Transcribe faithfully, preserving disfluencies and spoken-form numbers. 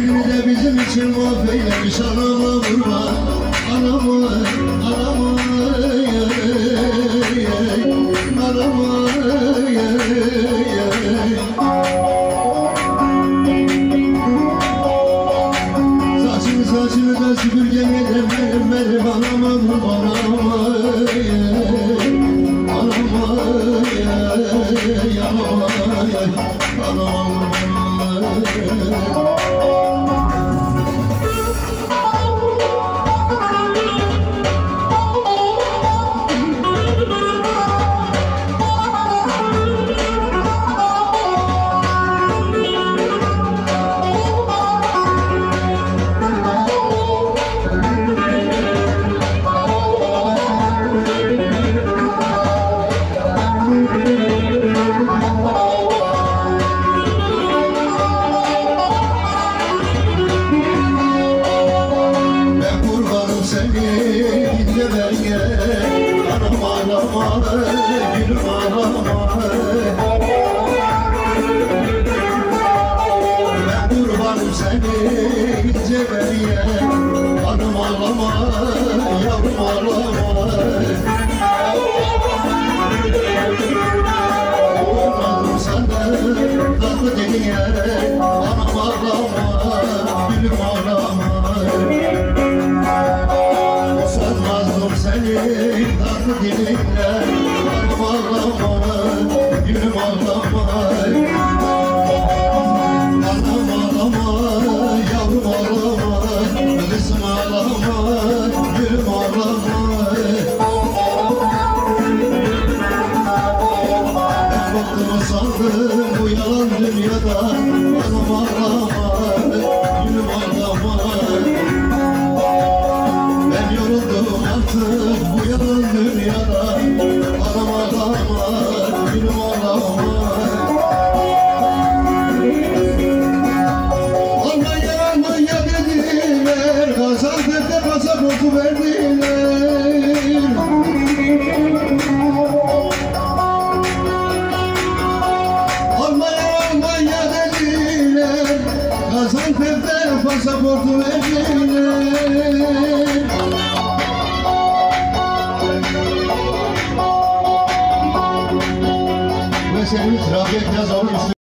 Kendini de bizim için mahveylemiş. Anama vurma, anama, anama, anama, saçını saçını da süpürgeme de benim benim anama vurma, anama, anama, anama, anama. Ben kurbanım seni gidince beriye. Hanım ağlama, yavrum ağlama. Kurbanım senden tatlı diline. Hanım ağlama, gülüm ağlama. Sanmazdım seni tatlı dilinle. Hanım ağlama, gülüm ağlama. Anam ağlama, yavrum ağlama. Kızım ağlama, gülüm ağlama. Ben baktım sandım bu yalan dünyada. Hanım ağlama, gülüm ağlama. Ben yoruldum artık bu yalan dünyada. Anam ağlama, gülüm ağlama. Almanya Almanya dediler, Gaziantep'te pasaportu verdiler. Almanya Almanya dediler, Gaziantep'te pasaportu verdiler. Ve senin trafik yazalım.